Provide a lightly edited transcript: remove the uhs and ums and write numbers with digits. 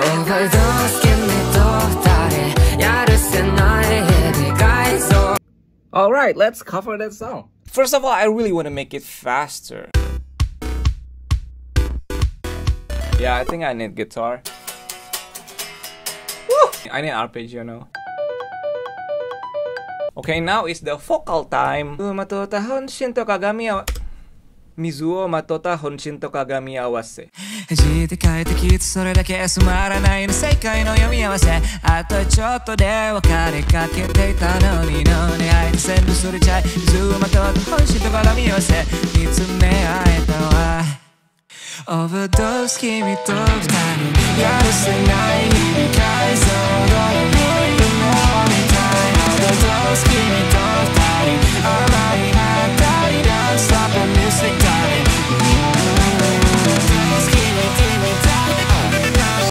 overdose 君と二人やるせない日々がいそう Alright, let's cover that song. First of all, I really want to make it faster. Yeah, I think I need guitar. Woo! I need arpeggio now. Okay, now is the vocal time. Matota honshin to kagami awa Mizuo matota honshin to kagami awase. 字で書いてきつそれだけつまらないの世界の読み合わせあとちょっとで別れかけていたのに愛で全部すれちゃい水をまとって本心と鏡合わせ見つめ合えたわ overdose 君と二人やるせない